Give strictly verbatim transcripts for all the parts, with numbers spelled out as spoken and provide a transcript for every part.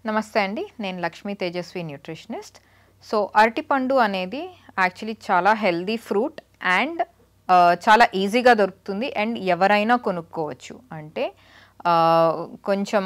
నమస్తే అండి, నేను లక్ష్మీ తేజస్వి న్యూట్రిషనిస్ట్. సో అరటిపండు అనేది యాక్చువల్లీ చాలా హెల్దీ ఫ్రూట్ అండ్ చాలా ఈజీగా దొరుకుతుంది అండ్ ఎవరైనా కొనుక్కోవచ్చు. అంటే కొంచెం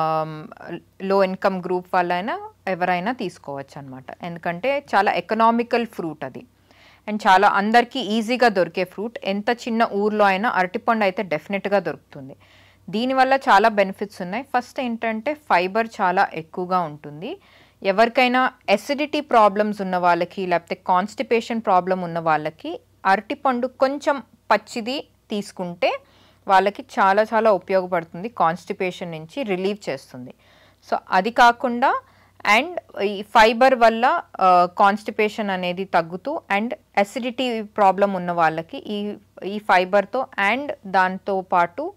లో ఇన్కమ్ గ్రూప్ వాళ్ళైనా ఎవరైనా తీసుకోవచ్చు అనమాట. ఎందుకంటే చాలా ఎకనామికల్ ఫ్రూట్ అది అండ్ చాలా అందరికీ ఈజీగా దొరికే ఫ్రూట్. ఎంత చిన్న ఊర్లో అయినా అరటిపండు అయితే డెఫినెట్గా దొరుకుతుంది. దీనివల్ల చాలా బెనిఫిట్స్ ఉన్నాయి. ఫస్ట్ ఏంటంటే ఫైబర్ చాలా ఎక్కువగా ఉంటుంది. ఎవరికైనా ఎసిడిటీ ప్రాబ్లమ్స్ ఉన్న వాళ్ళకి లేకపోతే కాన్స్టిపేషన్ ప్రాబ్లం ఉన్న వాళ్ళకి అరటిపండు కొంచెం పచ్చిది తీసుకుంటే వాళ్ళకి చాలా చాలా ఉపయోగపడుతుంది. కాన్స్టిపేషన్ నుంచి రిలీవ్ చేస్తుంది. సో అది కాకుండా అండ్ ఈ ఫైబర్ వల్ల కాన్స్టిపేషన్ అనేది తగ్గుతూ అండ్ ఎసిడిటీ ప్రాబ్లం ఉన్న వాళ్ళకి ఈ ఈ ఫైబర్తో అండ్ దాంతో పాటు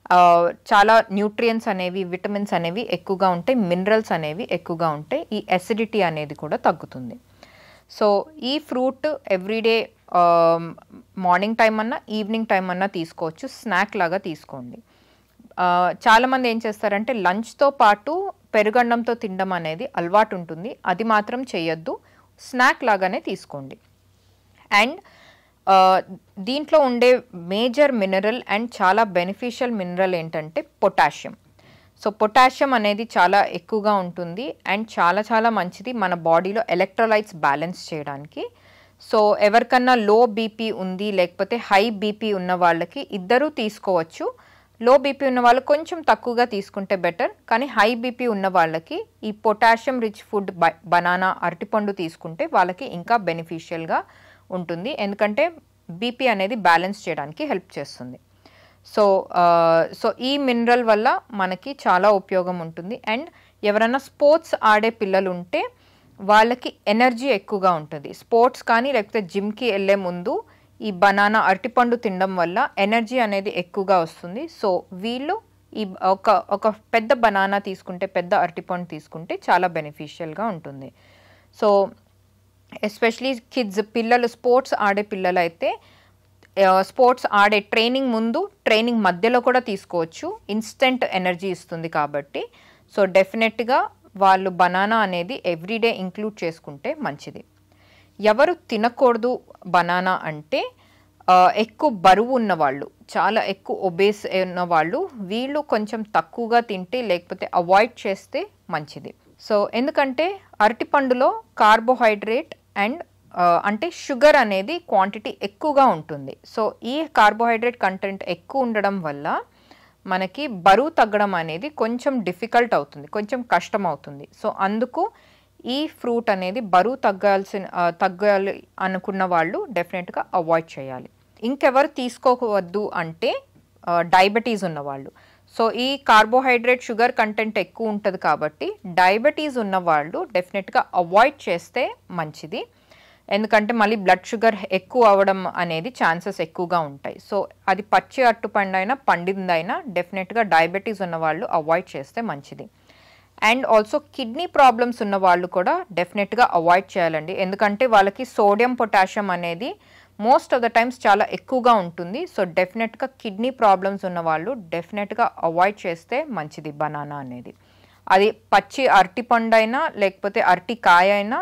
చాలా న్యూట్రియన్స్ అనేవి విటమిన్స్ అనేవి ఎక్కువగా ఉంటాయి, మినరల్స్ అనేవి ఎక్కువగా ఉంటాయి. ఈ ఎసిడిటీ అనేది కూడా తగ్గుతుంది. సో ఈ ఫ్రూట్ ఎవ్రీడే మార్నింగ్ టైం అన్నా ఈవినింగ్ టైం అన్నా తీసుకోవచ్చు. స్నాక్ లాగా తీసుకోండి. చాలామంది ఏం చేస్తారంటే లంచ్తో పాటు పెరుగన్నంతో తినడం అనేది అలవాటు ఉంటుంది. అది మాత్రం చేయొద్దు, స్నాక్ లాగానే తీసుకోండి. అండ్ దీంట్లో ఉండే మేజర్ మినరల్ అండ్ చాలా బెనిఫిషియల్ మినరల్ ఏంటంటే పొటాషియం. సో పొటాషియం అనేది చాలా ఎక్కువగా ఉంటుంది అండ్ చాలా చాలా మంచిది మన బాడీలో ఎలక్ట్రోలైట్స్ బ్యాలెన్స్ చేయడానికి. సో ఎవరికన్నా లో బీపీ ఉంది లేకపోతే హై బీపీ ఉన్న వాళ్ళకి ఇద్దరూ తీసుకోవచ్చు. లో బీపీ ఉన్న వాళ్ళు కొంచెం తక్కువగా తీసుకుంటే బెటర్, కానీ హై బీపీ ఉన్న వాళ్ళకి ఈ పొటాషియం రిచ్ ఫుడ్ బనానా అరటిపండు తీసుకుంటే వాళ్ళకి ఇంకా బెనిఫిషియల్గా ఉంటుంది. ఎందుకంటే బీపీ అనేది బ్యాలెన్స్ చేయడానికి హెల్ప్ చేస్తుంది. సో సో ఈ మినరల్ వల్ల మనకి చాలా ఉపయోగం ఉంటుంది. అండ్ ఎవరైనా స్పోర్ట్స్ ఆడే పిల్లలు ఉంటే వాళ్ళకి ఎనర్జీ ఎక్కువగా ఉంటుంది. స్పోర్ట్స్ కానీ లేకపోతే జిమ్కి వెళ్ళే ముందు ఈ బనానా అరటిపండు తినడం వల్ల ఎనర్జీ అనేది ఎక్కువగా వస్తుంది. సో వీళ్ళు ఈ ఒక ఒక పెద్ద బనానా తీసుకుంటే పెద్ద అరటిపండు తీసుకుంటే చాలా బెనిఫిషియల్గా ఉంటుంది. సో ఎస్పెషలీ కిడ్స్ పిల్లలు స్పోర్ట్స్ ఆడే పిల్లలు అయితే స్పోర్ట్స్ ఆడే ట్రైనింగ్ ముందు ట్రైనింగ్ మధ్యలో కూడా తీసుకోవచ్చు. ఇన్స్టెంట్ ఎనర్జీ ఇస్తుంది కాబట్టి సో డెఫినెట్గా వాళ్ళు బనానా అనేది ఎవ్రీడే ఇంక్లూడ్ చేసుకుంటే మంచిది. ఎవరు తినకూడదు బనానా అంటే ఎక్కువ బరువు ఉన్నవాళ్ళు, చాలా ఎక్కువ ఒబేస్ ఉన్నవాళ్ళు, వీళ్ళు కొంచెం తక్కువగా తింటే లేకపోతే అవాయిడ్ చేస్తే మంచిది. సో ఎందుకంటే అరటిపండులో కార్బోహైడ్రేట్ అండ్ అంటే షుగర్ అనేది క్వాంటిటీ ఎక్కువగా ఉంటుంది. సో ఈ కార్బోహైడ్రేట్ కంటెంట్ ఎక్కువ ఉండడం వల్ల మనకి బరువు తగ్గడం అనేది కొంచెం డిఫికల్ట్ అవుతుంది, కొంచెం కష్టం అవుతుంది. సో అందుకు ఈ ఫ్రూట్ అనేది బరువు తగ్గాల్సిన తగ్గాలి అనుకున్న వాళ్ళు డెఫినెట్గా అవాయిడ్ చేయాలి. ఇంకెవరు తీసుకోవద్దు అంటే డయాబెటీస్ ఉన్నవాళ్ళు. సో ఈ కార్బోహైడ్రేట్ షుగర్ కంటెంట్ ఎక్కువ ఉంటుంది కాబట్టి డయాబెటీస్ ఉన్నవాళ్ళు డెఫినెట్గా అవాయిడ్ చేస్తే మంచిది. ఎందుకంటే మళ్ళీ బ్లడ్ షుగర్ ఎక్కువ అవ్వడం అనేది ఛాన్సెస్ ఎక్కువగా ఉంటాయి. సో అది పచ్చి అరటిపండు అయినా పండిందైనా డెఫినెట్గా డయాబెటీస్ ఉన్నవాళ్ళు అవాయిడ్ చేస్తే మంచిది. అండ్ ఆల్సో కిడ్నీ ప్రాబ్లమ్స్ ఉన్న వాళ్ళు కూడా డెఫినెట్గా అవాయిడ్ చేయాలండి. ఎందుకంటే వాళ్ళకి సోడియం పొటాషియం అనేది మోస్ట్ ఆఫ్ ద టైమ్స్ చాలా ఎక్కువగా ఉంటుంది. సో డెఫినెట్గా కిడ్నీ ప్రాబ్లమ్స్ ఉన్న వాళ్ళు డెఫినెట్గా అవాయిడ్ చేస్తే మంచిది బనానా అనేది. అది పచ్చి అరటిపండు అయినా లేకపోతే అరటికాయ అయినా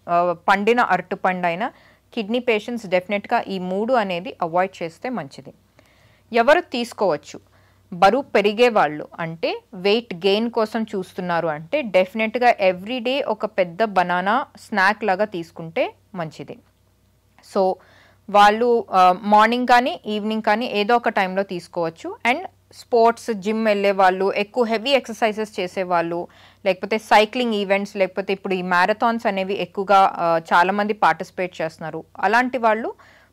పండిన అరటిపండు అయినా కిడ్నీ పేషెంట్స్ డెఫినెట్గా ఈ మూడు అనేది అవాయిడ్ చేస్తే మంచిది. ఎవరు తీసుకోవచ్చు? బరువు పెరిగే వాళ్ళు, అంటే వెయిట్ గెయిన్ కోసం చూస్తున్నారు అంటే డెఫినెట్గా ఎవ్రీడే ఒక పెద్ద బనానా స్నాక్ లాగా తీసుకుంటే మంచిది. సో వాళ్ళు మార్నింగ్ కానీ ఈవినింగ్ కానీ ఏదో ఒక టైంలో తీసుకోవచ్చు. అండ్ స్పోర్ట్స్ జిమ్ వెళ్ళే వాళ్ళు, ఎక్కువ హెవీ ఎక్సర్సైజెస్ చేసేవాళ్ళు, లేకపోతే సైక్లింగ్ ఈవెంట్స్, లేకపోతే ఇప్పుడు ఈ మ్యారథాన్స్ అనేవి ఎక్కువగా చాలామంది పార్టిసిపేట్ చేస్తున్నారు. అలాంటి వాళ్ళు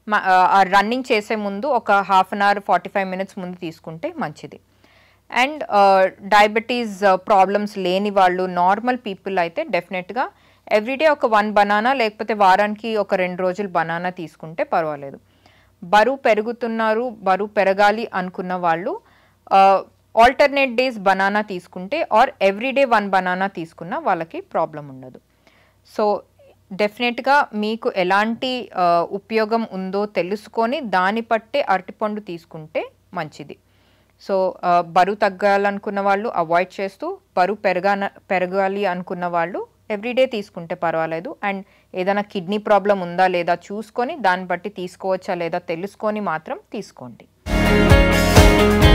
రన్నింగ్ చేసే ముందు ఒక half an hour forty five minutes ముందు తీసుకుంటే మంచిది. అండ్ డయాబెటీస్ ప్రాబ్లమ్స్ లేని వాళ్ళు, నార్మల్ పీపుల్ అయితే డెఫినెట్గా ఎవ్రీడే ఒక వన్ బనానా లేకపోతే వారానికి ఒక రెండు రోజులు బనానా తీసుకుంటే పర్వాలేదు. బరువు పెరుగుతున్నారు, బరువు పెరగాలి అనుకున్న వాళ్ళు ఆల్టర్నేట్ డేస్ బనానా తీసుకుంటే ఆర్ ఎవ్రీడే వన్ బనానా తీసుకున్న వాళ్ళకి ప్రాబ్లం ఉండదు. సో డెఫినెట్గా మీకు ఎలాంటి ఉపయోగం ఉందో తెలుసుకొని దాన్ని పట్టే అరటిపండు తీసుకుంటే మంచిది. సో బరువు తగ్గాలనుకున్న వాళ్ళు అవాయిడ్ చేస్తూ, బరువు పెరగా పెరగాలి అనుకున్న వాళ్ళు ఎవ్రీడే తీసుకుంటే పర్వాలేదు. అండ్ ఏదైనా కిడ్నీ ప్రాబ్లం ఉందా లేదా చూసుకొని దాన్ని బట్టి తీసుకోవచ్చా లేదా తెలుసుకొని మాత్రం తీసుకోండి.